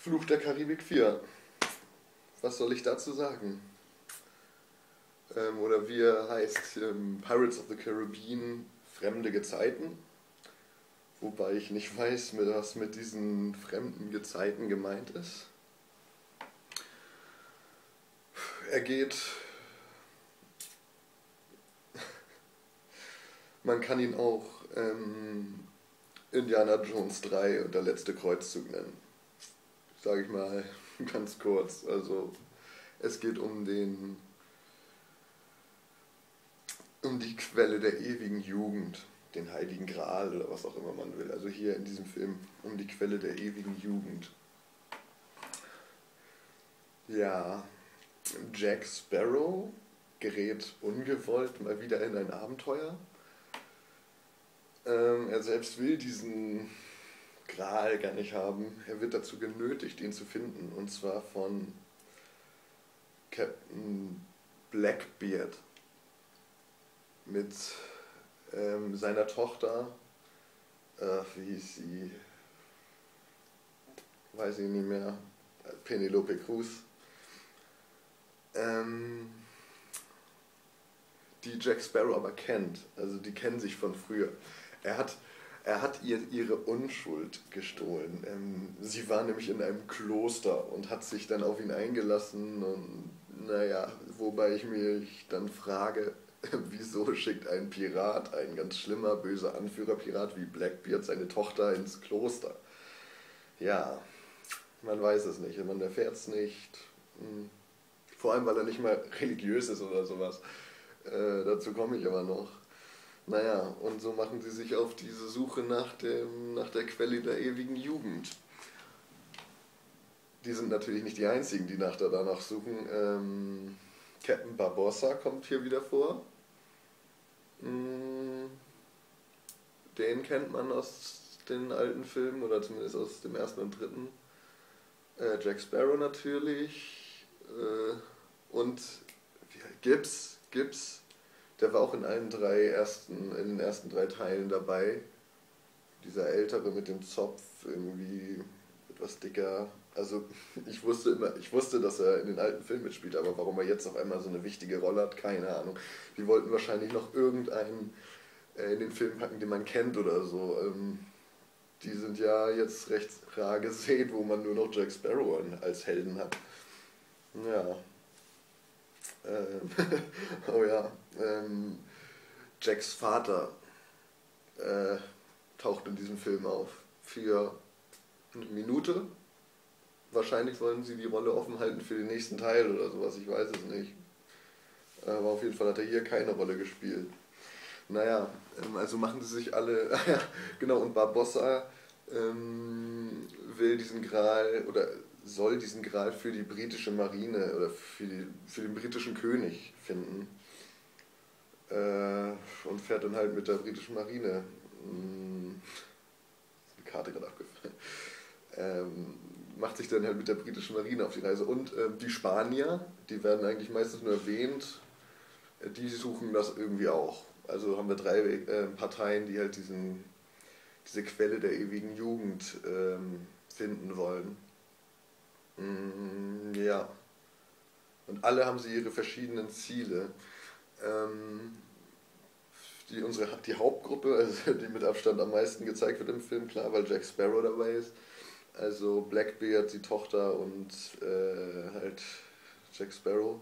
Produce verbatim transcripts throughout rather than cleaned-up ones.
Fluch der Karibik vier. Was soll ich dazu sagen? Ähm, oder wie er heißt, ähm, Pirates of the Caribbean, fremde Gezeiten. Wobei ich nicht weiß, was mit diesen fremden Gezeiten gemeint ist. Er geht... Man kann ihn auch ähm, Indiana Jones drei und der letzte Kreuzzug nennen. Sage ich mal ganz kurz. Also es geht um den um die Quelle der ewigen Jugend, den Heiligen Gral oder was auch immer man will. Also hier in diesem Film um die Quelle der ewigen Jugend. Ja, Jack Sparrow gerät ungewollt mal wieder in ein Abenteuer. Ähm, er selbst will diesen Gral gar nicht haben. Er wird dazu genötigt, ihn zu finden. Und zwar von Captain Blackbeard mit ähm, seiner Tochter. Äh, wie hieß sie? Weiß ich nicht mehr. Penelope Cruz. Ähm, die Jack Sparrow aber kennt. Also die kennen sich von früher. Er hat, er hat ihr ihre Unschuld gestohlen. Ähm, sie war nämlich in einem Kloster und hat sich dann auf ihn eingelassen. Und naja, wobei ich mich dann frage, wieso schickt ein Pirat, ein ganz schlimmer, böser Anführerpirat wie Blackbeard, seine Tochter ins Kloster? Ja, man weiß es nicht, man erfährt es nicht. Vor allem, weil er nicht mal religiös ist oder sowas. Äh, dazu komme ich aber noch. Naja, und so machen sie sich auf diese Suche nach, dem, nach der Quelle der ewigen Jugend. Die sind natürlich nicht die einzigen, die nach, danach suchen. Ähm, Captain Barbossa kommt hier wieder vor. Den kennt man aus den alten Filmen, oder zumindest aus dem ersten und dritten. Äh, Jack Sparrow natürlich. Äh, und Gibbs, Gibbs, der war auch in allen drei ersten, in den ersten drei Teilen dabei. Dieser ältere mit dem Zopf, irgendwie etwas dicker. Also ich wusste immer, ich wusste, dass er in den alten Filmen mitspielt, aber warum er jetzt auf einmal so eine wichtige Rolle hat, keine Ahnung. Die wollten wahrscheinlich noch irgendeinen äh, in den Film packen, den man kennt oder so. Ähm, die sind ja jetzt recht rar gesät, wo man nur noch Jack Sparrow als Helden hat. Ja. Ähm, oh ja. Ähm, Jacks Vater äh, taucht in diesem Film auf. Für eine Minute. Wahrscheinlich wollen sie die Rolle offen halten für den nächsten Teil oder sowas, ich weiß es nicht. Aber auf jeden Fall hat er hier keine Rolle gespielt. Naja, also machen sie sich alle, ja, genau, und Barbossa ähm, will diesen Gral oder soll diesen Gral für die britische Marine oder für, die, für den britischen König finden. Äh, und fährt dann halt mit der britischen Marine. Hm, ist eine Karte gerade abgefallen. Ähm, macht sich dann halt mit der britischen Marine auf die Reise. Und äh, die Spanier, die werden eigentlich meistens nur erwähnt, die suchen das irgendwie auch. Also haben wir drei äh, Parteien, die halt diesen, diese Quelle der ewigen Jugend ähm, finden wollen. Mm, ja. Und alle haben sie ihre verschiedenen Ziele. Ähm, die, unsere, die Hauptgruppe, also die mit Abstand am meisten gezeigt wird im Film, klar, weil Jack Sparrow dabei ist. Also Blackbeard, die Tochter und äh, halt Jack Sparrow.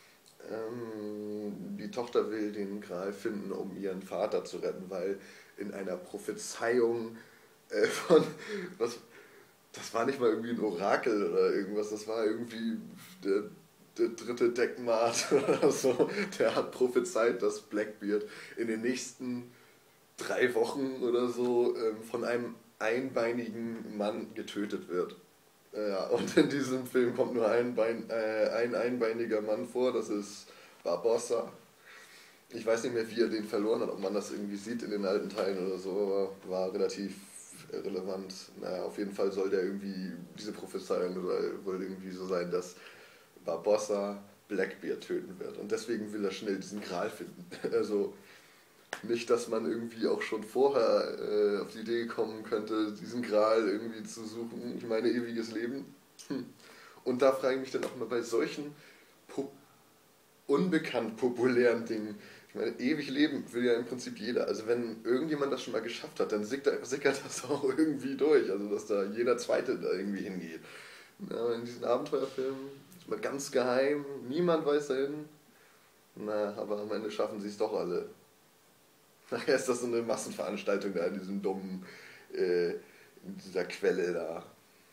Ähm, die Tochter will den Gral finden, um ihren Vater zu retten, weil in einer Prophezeiung äh, von, was, das war nicht mal irgendwie ein Orakel oder irgendwas, das war irgendwie der, der dritte Deckmart oder so, der hat prophezeit, dass Blackbeard in den nächsten drei Wochen oder so ähm, von einem einbeinigen Mann getötet wird. Ja, und in diesem Film kommt nur ein, Bein, äh, ein einbeiniger Mann vor, das ist Barbossa. Ich weiß nicht mehr, wie er den verloren hat, ob man das irgendwie sieht in den alten Teilen oder so, aber war relativ relevant. Naja, auf jeden Fall soll der irgendwie, diese Prophezeiung soll wohl irgendwie so sein, dass Barbossa Blackbeard töten wird. Und deswegen will er schnell diesen Gral finden. Also nicht, dass man irgendwie auch schon vorher äh, auf die Idee kommen könnte, diesen Gral irgendwie zu suchen. Ich meine, ewiges Leben. Hm. Und da frage ich mich dann auch mal bei solchen po unbekannt populären Dingen. Ich meine, ewig leben will ja im Prinzip jeder. Also wenn irgendjemand das schon mal geschafft hat, dann sickert, sickert das auch irgendwie durch. Also dass da jeder Zweite da irgendwie hingeht. Ja, in diesen Abenteuerfilmen ist man ganz geheim, niemand weiß dahin. Na, aber am Ende schaffen sie es doch alle. Nachher ist das so eine Massenveranstaltung da in diesem dummen, äh, in dieser Quelle da.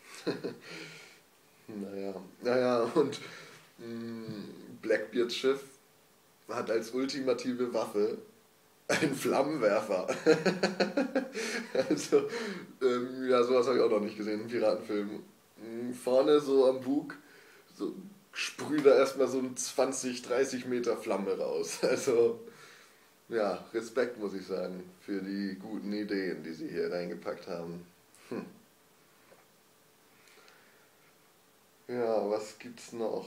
Naja, naja, und mh, Blackbeards Schiff hat als ultimative Waffe einen Flammenwerfer. Also, ähm, ja, sowas habe ich auch noch nicht gesehen in Piratenfilmen. Mh, Vorne so am Bug, so sprüht da erstmal so ein zwanzig, dreißig Meter Flamme raus. Also, ja, Respekt muss ich sagen für die guten Ideen, die sie hier reingepackt haben. Hm. Ja, was gibt's noch?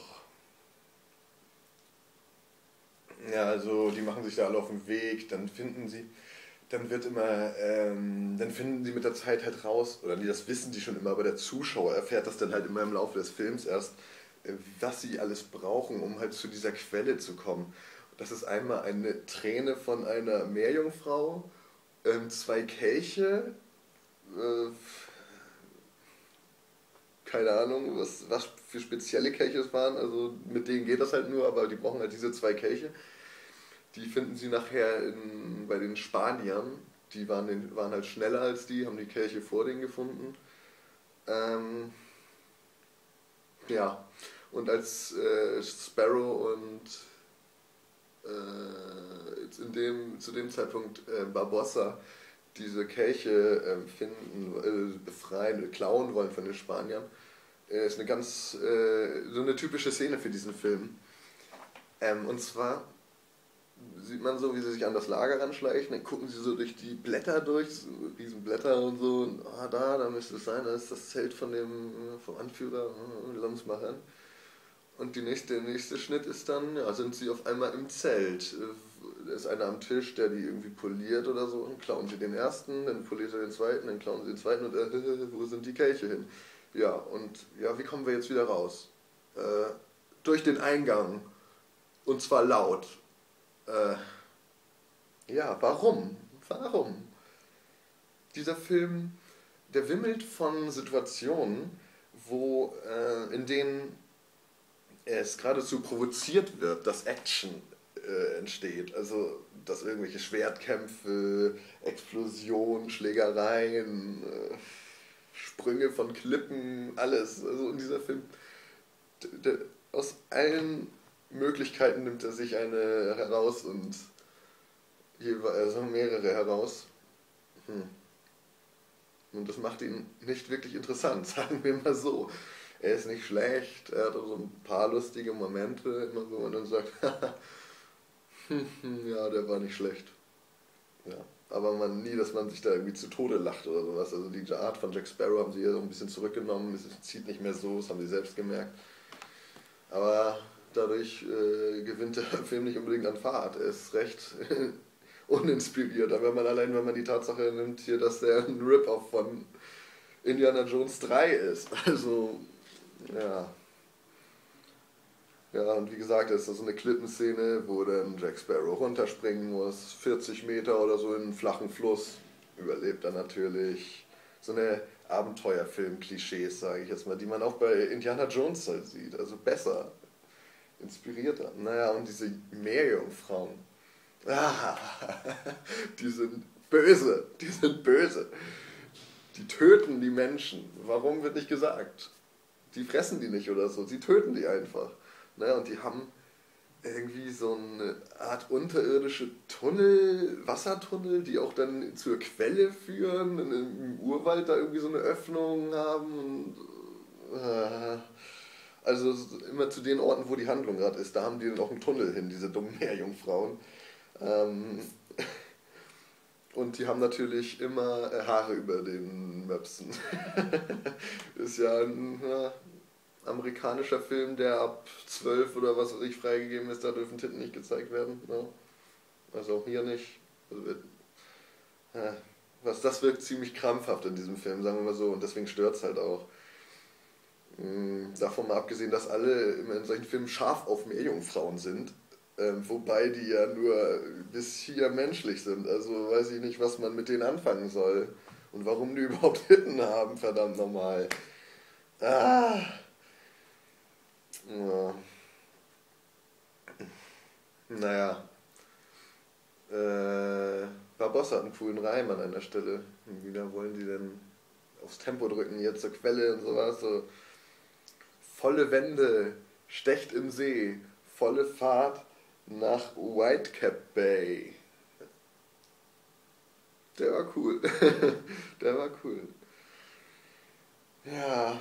Ja, also die machen sich da alle auf den Weg, dann finden sie, dann wird immer, ähm, dann finden sie mit der Zeit halt raus, oder nee, das wissen die schon immer, aber der Zuschauer erfährt das dann halt immer im Laufe des Films erst, äh, was sie alles brauchen, um halt zu dieser Quelle zu kommen. Das ist einmal eine Träne von einer Meerjungfrau, ähm, zwei Kelche, äh, keine Ahnung, was, was für spezielle Kelche es waren, also mit denen geht das halt nur, aber die brauchen halt diese zwei Kelche. Die finden sie nachher in, bei den Spaniern. Die waren, den, waren halt schneller als die, haben die Kelche vor denen gefunden. Ähm, ja, und als äh, Sparrow und äh, in dem, zu dem Zeitpunkt äh, Barbossa diese Kelche äh, finden, äh, befreien, klauen wollen von den Spaniern, äh, ist eine ganz, äh, so eine typische Szene für diesen Film. Ähm, und zwar sieht man so, wie sie sich an das Lager ranschleichen, dann gucken sie so durch die Blätter durch, so riesen Blätter und so, und ah, da, da müsste es sein, da ist das Zelt von dem, vom Anführer, äh, lass uns mal ran. Und die nächste, der nächste Schnitt ist dann, ja, sind sie auf einmal im Zelt. Da ist einer am Tisch, der die irgendwie poliert oder so, und klauen sie den ersten, dann poliert er den zweiten, dann klauen sie den zweiten und äh, wo sind die Kelche hin? Ja, und ja, wie kommen wir jetzt wieder raus? Äh, durch den Eingang. Und zwar laut. Äh, Ja, warum? Warum? Dieser Film, der wimmelt von Situationen, wo, äh, in denen es geradezu provoziert wird, dass Action äh, entsteht. Also, dass irgendwelche Schwertkämpfe, Explosionen, Schlägereien, äh, Sprünge von Klippen, alles. Also in dieser Film, d- d- aus allen Möglichkeiten nimmt er sich eine heraus und jeweils also mehrere heraus. Hm. Und das macht ihn nicht wirklich interessant, sagen wir mal so. Er ist nicht schlecht, er hat auch so ein paar lustige Momente, immer wo man dann sagt, ja, der war nicht schlecht. Ja. Aber man nie, dass man sich da irgendwie zu Tode lacht oder sowas. Also die Art von Jack Sparrow haben sie ja so ein bisschen zurückgenommen, es zieht nicht mehr so, das haben sie selbst gemerkt. Aber dadurch äh, gewinnt der Film nicht unbedingt an Fahrt. Er ist recht uninspiriert. Aber wenn man allein, wenn man die Tatsache nimmt, hier, dass der ein Rip-Off von Indiana Jones drei ist. Also, ja. Ja, und wie gesagt, es ist das so eine Klippenszene, wo dann Jack Sparrow runterspringen muss, vierzig Meter oder so in einen flachen Fluss. Überlebt er natürlich. So eine Abenteuerfilm-Klischees, sage ich jetzt mal, die man auch bei Indiana Jones halt sieht. Also besser, inspirierter. Naja, und diese Meerjungfrauen. Ah, die sind böse, die sind böse. Die töten die Menschen. Warum wird nicht gesagt? Die fressen die nicht oder so, sie töten die einfach. Ne? Und die haben irgendwie so eine Art unterirdische Tunnel, Wassertunnel, die auch dann zur Quelle führen, und im Urwald da irgendwie so eine Öffnung haben. Und, äh, also immer zu den Orten, wo die Handlung gerade ist, da haben die dann auch einen Tunnel hin, diese dummen Meerjungfrauen. Ähm, und die haben natürlich immer äh, Haare über den Möpsen. Ist ja ein ja, amerikanischer Film, der ab zwölf oder was weiß ich freigegeben ist, da dürfen Titten nicht gezeigt werden. Ne? Also auch hier nicht. Also, äh, was das wirkt ziemlich krampfhaft in diesem Film, sagen wir mal so, und deswegen stört es halt auch. Mh, davon mal abgesehen, dass alle immer in solchen Filmen scharf auf Meerjungfrauen sind, ähm, wobei die ja nur bis hier menschlich sind. Also weiß ich nicht, was man mit denen anfangen soll. Und warum die überhaupt Hitten haben, verdammt nochmal. Ah, ja, naja. Äh, Barbossa hat einen coolen Reim an einer Stelle. Und wieder wollen die denn aufs Tempo drücken, hier zur Quelle und sowas. So, volle Wände, stecht im See, volle Fahrt nach Whitecap Bay. Der war cool. Der war cool. Ja,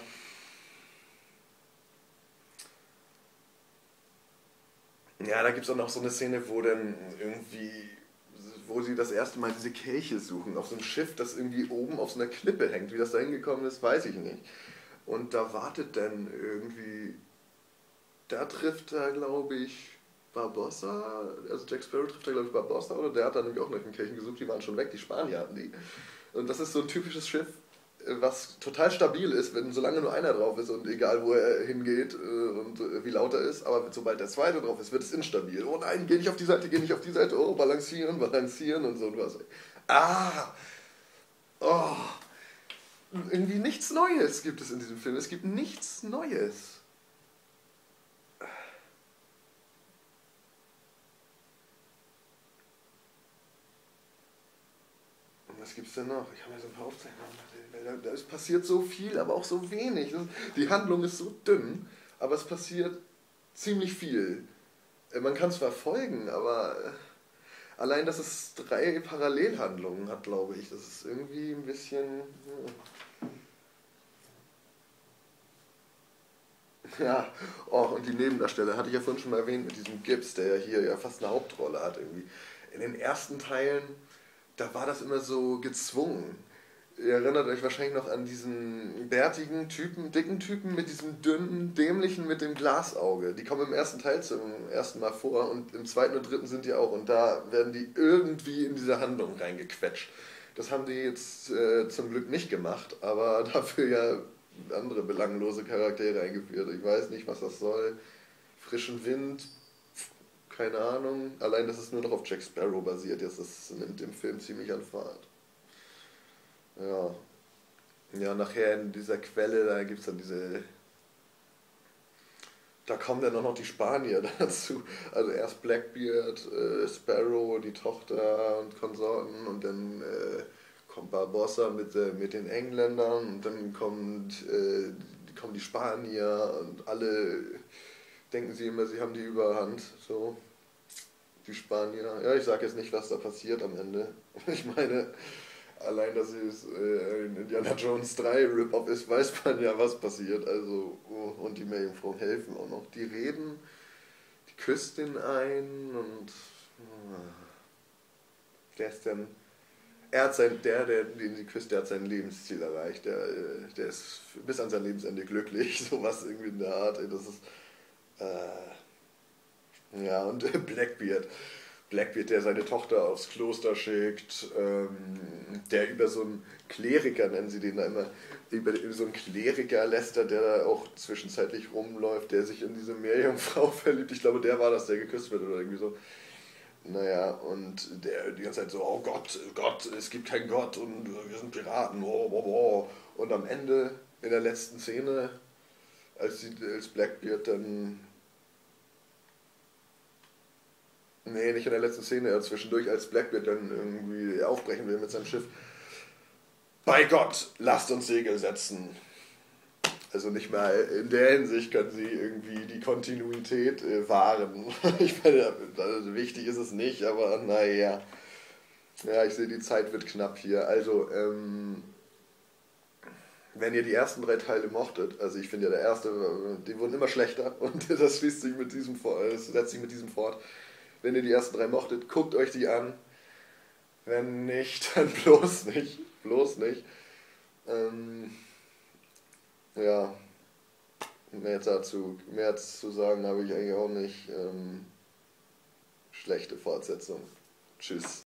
ja, da gibt es auch noch so eine Szene, wo dann irgendwie, wo sie das erste Mal diese Kelche suchen, auf so einem Schiff, das irgendwie oben auf so einer Klippe hängt. Wie das da hingekommen ist, weiß ich nicht. Und da wartet dann irgendwie, da trifft er, glaube ich, Barbossa, also Jack Sparrow trifft er, glaube ich, Barbossa, oder der hat dann nämlich auch nach den Kelchen gesucht, die waren schon weg, die Spanier hatten die. Und das ist so ein typisches Schiff, äh, was total stabil ist, wenn solange nur einer drauf ist und egal wo er hingeht äh, und äh, wie laut er ist, aber sobald der zweite drauf ist, wird es instabil. Oh nein, geh nicht auf die Seite, geh nicht auf die Seite, oh, balancieren, balancieren und so und was. Ah, oh, irgendwie nichts Neues gibt es in diesem Film. Es gibt nichts Neues. Und was gibt's denn noch? Ich habe mir so ein paar Aufzeichnungen gemacht. Da, da ist passiert so viel, aber auch so wenig. Die Handlung ist so dünn, aber es passiert ziemlich viel. Äh, Man kann es verfolgen, aber äh, allein, dass es drei Parallelhandlungen hat, glaube ich, das ist irgendwie ein bisschen. Ja, oh, und die Nebendarsteller hatte ich ja vorhin schon mal erwähnt mit diesem Gibbs, der ja hier ja fast eine Hauptrolle hat irgendwie. In den ersten Teilen, da war das immer so gezwungen. Ihr erinnert euch wahrscheinlich noch an diesen bärtigen Typen, dicken Typen mit diesem dünnen, dämlichen mit dem Glasauge. Die kommen im ersten Teil zum ersten Mal vor und im zweiten und dritten sind die auch. Und da werden die irgendwie in diese Handlung reingequetscht. Das haben die jetzt äh, zum Glück nicht gemacht, aber dafür ja andere belanglose Charaktere eingeführt. Ich weiß nicht, was das soll. Frischen Wind, keine Ahnung. Allein, dass es nur noch auf Jack Sparrow basiert, jetzt das nimmt dem Film ziemlich an Fahrt. Ja. Ja, nachher in dieser Quelle, da gibt es dann diese. Da kommen dann auch noch die Spanier dazu. Also erst Blackbeard, äh, Sparrow, die Tochter und Konsorten und dann äh, kommt Barbossa mit, äh, mit den Engländern und dann kommt, äh, kommen die Spanier und alle denken sie immer, sie haben die Überhand. So, die Spanier. Ja, ich sage jetzt nicht, was da passiert am Ende. Ich meine, allein, dass es äh, in Indiana Jones drei Rip-Off ist, weiß man ja, was passiert. Also, oh, und die Meerjungfrauen helfen auch noch. Die reden, die küsst ihn ein und oh, der ist dann. Er hat sein, der, der, den sie küsst, der hat sein Lebensziel erreicht. Der, äh, der ist bis an sein Lebensende glücklich. Sowas irgendwie in der Art. Das ist. Äh, ja, und Blackbeard. Blackbeard, der seine Tochter aufs Kloster schickt, ähm, der über so einen Kleriker, nennen sie den da immer, über, über so einen Kleriker lästert, der da auch zwischenzeitlich rumläuft, der sich in diese Meerjungfrau verliebt. Ich glaube, der war das, der geküsst wird oder irgendwie so. Naja, und der die ganze Zeit so, oh Gott, Gott, es gibt keinen Gott und wir sind Piraten, oh, oh, oh. Und am Ende, in der letzten Szene, als, die, als Blackbeard dann. Nee, nicht in der letzten Szene, ja, zwischendurch, als Blackbeard dann irgendwie aufbrechen will mit seinem Schiff. Bei Gott, lasst uns Segel setzen. Also nicht mal in der Hinsicht können sie irgendwie die Kontinuität äh, wahren. Ich meine, also wichtig ist es nicht, aber naja. Ja, ich sehe, die Zeit wird knapp hier. Also, ähm, wenn ihr die ersten drei Teile mochtet, also ich finde ja der erste, die wurden immer schlechter und das schließt sich mit diesem, das setzt sich mit diesem fort. Wenn ihr die ersten drei mochtet, guckt euch die an. Wenn nicht, dann bloß nicht. Bloß nicht. Ähm, ja, mehr dazu, mehr zu sagen habe ich eigentlich auch nicht. Ähm, schlechte Fortsetzung. Tschüss.